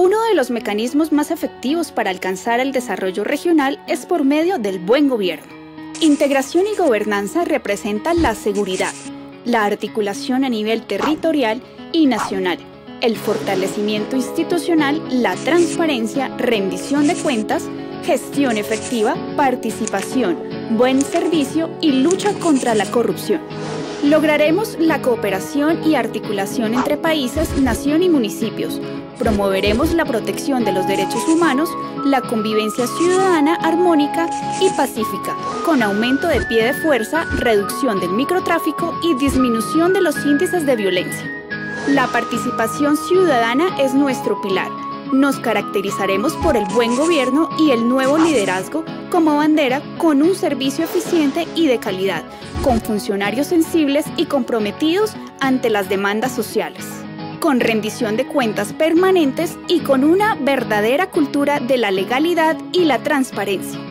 Uno de los mecanismos más efectivos para alcanzar el desarrollo regional es por medio del buen gobierno. Integración y gobernanza representan la seguridad, la articulación a nivel territorial y nacional, el fortalecimiento institucional, la transparencia, rendición de cuentas, gestión efectiva, participación, buen servicio y lucha contra la corrupción. Lograremos la cooperación y articulación entre países, nación y municipios. Promoveremos la protección de los derechos humanos, la convivencia ciudadana armónica y pacífica, con aumento de pie de fuerza, reducción del microtráfico y disminución de los índices de violencia. La participación ciudadana es nuestro pilar. Nos caracterizaremos por el buen gobierno y el nuevo liderazgo como bandera, con un servicio eficiente y de calidad, con funcionarios sensibles y comprometidos ante las demandas sociales, con rendición de cuentas permanentes y con una verdadera cultura de la legalidad y la transparencia.